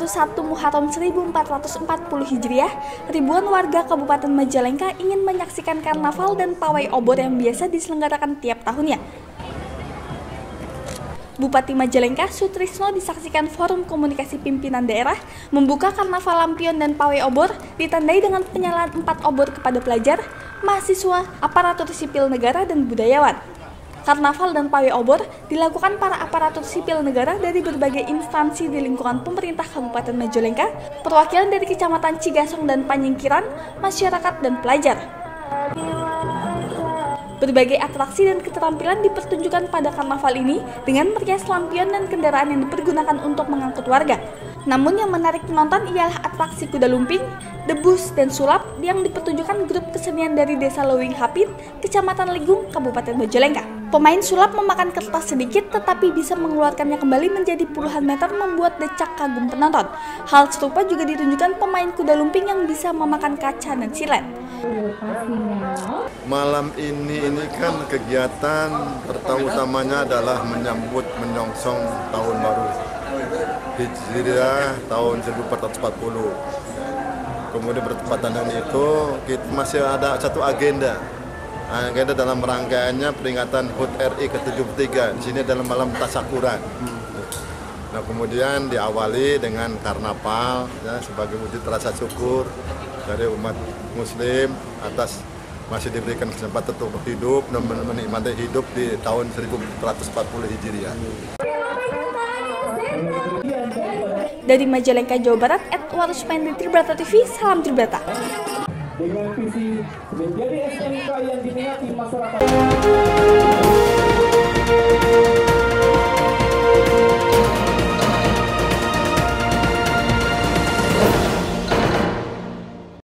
Baru 1 Muharram 1440 Hijriah, ribuan warga Kabupaten Majalengka ingin menyaksikan karnaval dan pawai obor yang biasa diselenggarakan tiap tahunnya. Bupati Majalengka Sutrisno disaksikan Forum Komunikasi Pimpinan Daerah membuka karnaval lampion dan pawai obor ditandai dengan penyalaan 4 obor kepada pelajar, mahasiswa, aparatur sipil negara, dan budayawan. Karnaval dan pawai obor dilakukan para aparatur sipil negara dari berbagai instansi di lingkungan pemerintah Kabupaten Majalengka, perwakilan dari Kecamatan Cigasong dan Panyingkiran, masyarakat, dan pelajar. Berbagai atraksi dan keterampilan dipertunjukkan pada karnaval ini dengan merias lampion dan kendaraan yang dipergunakan untuk mengangkut warga. Namun yang menarik penonton ialah atraksi kuda lumping, debus, dan sulap yang dipertunjukkan grup kesenian dari Desa Leuwing Hapit, Kecamatan Ligung, Kabupaten Majalengka. Pemain sulap memakan kertas sedikit tetapi bisa mengeluarkannya kembali menjadi puluhan meter membuat decak kagum penonton. Hal serupa juga ditunjukkan pemain kuda lumping yang bisa memakan kaca dan silet. Malam ini kan kegiatan utamanya adalah menyambut menyongsong tahun baru Hijriah tahun 1440. Kemudian bertepatan dengan itu kita masih ada satu agenda dalam rangkaiannya peringatan HUT RI ke-73. Di sini dalam malam tasyakuran. Nah, kemudian diawali dengan karnaval ya, sebagai wujud rasa syukur dari umat Muslim atas masih diberikan kesempatan untuk hidup dan menikmati hidup di tahun 1440 Hijriah. Dari Majalengka, Jawa Barat, Edward Ruspendi, Tribrata TV, salam Tribrata. Dengan visi menjadi SMK yang diminati masyarakat.